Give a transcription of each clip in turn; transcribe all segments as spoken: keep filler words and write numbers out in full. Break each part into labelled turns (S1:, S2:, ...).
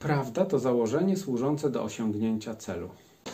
S1: Prawda to założenie służące do osiągnięcia celu.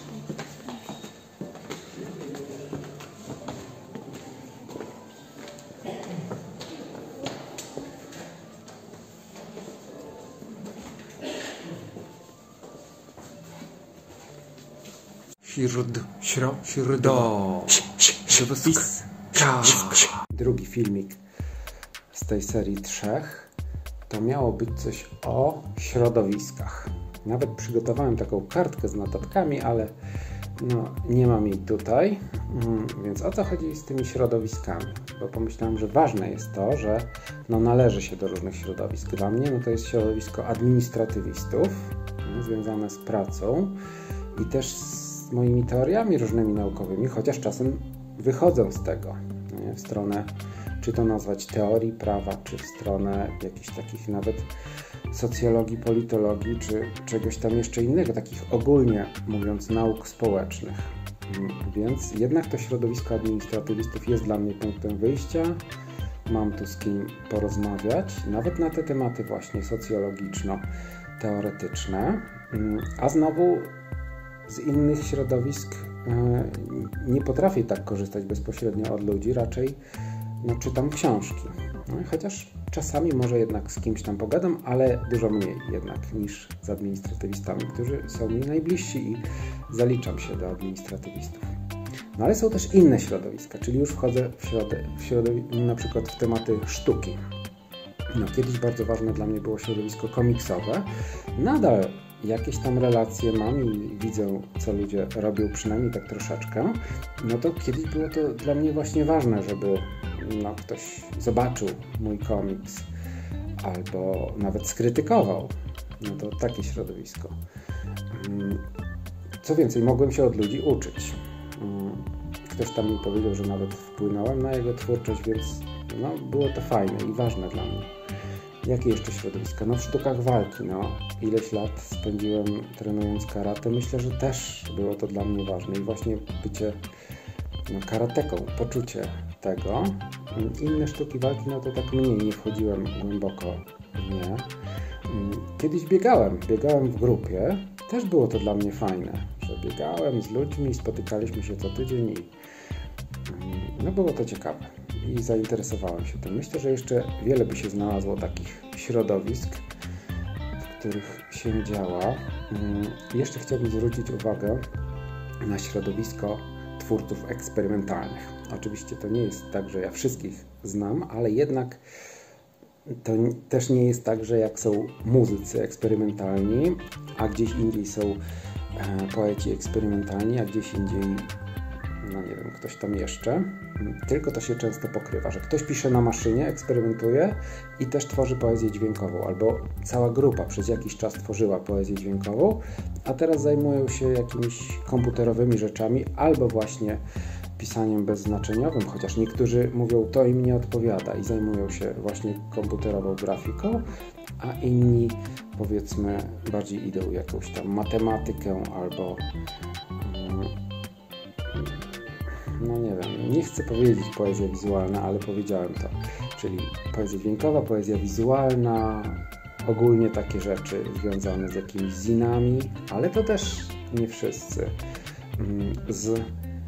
S2: Śród, śro, środo, środowiska.
S1: Drugi filmik z tej serii trzech to miało być coś o środowiskach. Nawet przygotowałem taką kartkę z notatkami, ale no, nie mam jej tutaj. Więc o co chodzi z tymi środowiskami? Bo pomyślałem, że ważne jest to, że no, należy się do różnych środowisk. Dla mnie no, to jest środowisko administratywistów, no, związane z pracą i też z moimi teoriami różnymi naukowymi, chociaż czasem wychodzę z tego, nie? W stronę, czy to nazwać teorii prawa, czy w stronę jakichś takich nawet socjologii, politologii, czy czegoś tam jeszcze innego, takich ogólnie mówiąc nauk społecznych. Więc jednak to środowisko administratywistów jest dla mnie punktem wyjścia. Mam tu z kim porozmawiać, nawet na te tematy właśnie socjologiczno-teoretyczne. A znowu z innych środowisk nie potrafię tak korzystać bezpośrednio od ludzi, raczej no, czytam książki. No, chociaż czasami może jednak z kimś tam pogadam, ale dużo mniej jednak niż z administratywistami, którzy są mi najbliżsi i zaliczam się do administratywistów. No ale są też inne środowiska, czyli już wchodzę w, środ w środowisko, na przykład w tematy sztuki. No, kiedyś bardzo ważne dla mnie było środowisko komiksowe. Nadal jakieś tam relacje mam i widzę, co ludzie robią, przynajmniej tak troszeczkę. No to kiedyś było to dla mnie właśnie ważne, żeby no, ktoś zobaczył mój komiks albo nawet skrytykował. No to takie środowisko. Co więcej, mogłem się od ludzi uczyć. Ktoś tam mi powiedział, że nawet wpłynąłem na jego twórczość, więc no, było to fajne i ważne dla mnie. Jakie jeszcze środowiska? No w sztukach walki, no. Ileś lat spędziłem trenując karate. Myślę, że też było to dla mnie ważne i właśnie bycie no, karateką, poczucie tego. Inne sztuki walki, no to tak mniej, nie wchodziłem głęboko, nie. Kiedyś biegałem, biegałem w grupie. Też było to dla mnie fajne, że biegałem z ludźmi, spotykaliśmy się co tydzień i no było to ciekawe. I zainteresowałem się tym. Myślę, że jeszcze wiele by się znalazło takich środowisk, w których się działa. Jeszcze chciałbym zwrócić uwagę na środowisko twórców eksperymentalnych. Oczywiście to nie jest tak, że ja wszystkich znam, ale jednak to też nie jest tak, że jak są muzycy eksperymentalni, a gdzieś indziej są poeci eksperymentalni, a gdzieś indziej no nie wiem, ktoś tam jeszcze, tylko to się często pokrywa, że ktoś pisze na maszynie, eksperymentuje i też tworzy poezję dźwiękową, albo cała grupa przez jakiś czas tworzyła poezję dźwiękową, a teraz zajmują się jakimiś komputerowymi rzeczami, albo właśnie pisaniem bezznaczeniowym, chociaż niektórzy mówią, to im nie odpowiada i zajmują się właśnie komputerową grafiką, a inni powiedzmy bardziej idą jakąś tam matematykę albo no nie wiem, nie chcę powiedzieć poezja wizualna, ale powiedziałem to. Czyli poezja dźwiękowa, poezja wizualna, ogólnie takie rzeczy związane z jakimiś zinami, ale to też nie wszyscy. Z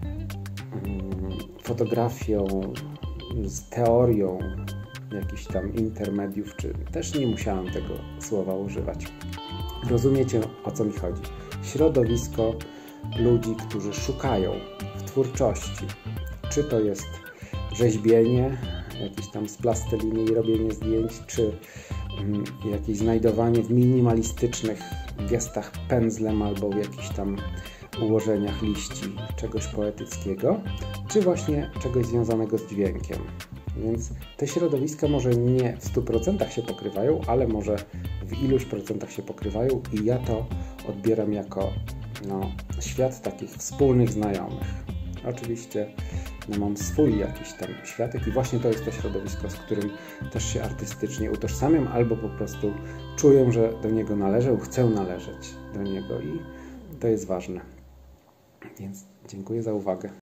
S1: fotografią, z teorią jakichś tam intermediów, czy też nie musiałem tego słowa używać. Rozumiecie, o co mi chodzi? Środowisko ludzi, którzy szukają w twórczości. Czy to jest rzeźbienie, jakieś tam z plasteliny i robienie zdjęć, czy mm, jakieś znajdowanie w minimalistycznych gestach pędzlem albo w jakichś tam ułożeniach liści czegoś poetyckiego, czy właśnie czegoś związanego z dźwiękiem. Więc te środowiska może nie w stu procentach się pokrywają, ale może w iluś procentach się pokrywają i ja to odbieram jako no, świat takich wspólnych znajomych. Oczywiście no, mam swój jakiś tam światek i właśnie to jest to środowisko, z którym też się artystycznie utożsamiam albo po prostu czuję, że do niego należę, chcę należeć do niego i to jest ważne. Więc dziękuję za uwagę.